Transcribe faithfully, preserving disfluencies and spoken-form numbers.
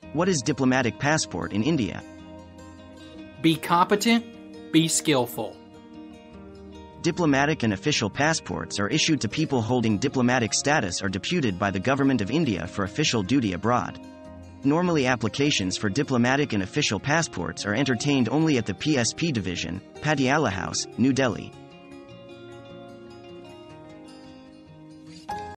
What is diplomatic passport in India? Be competent, be skillful. Diplomatic and official passports are issued to people holding diplomatic status or deputed by the Government of India for official duty abroad. Normally applications for diplomatic and official passports are entertained only at the P S P Division, Patiala House, New Delhi.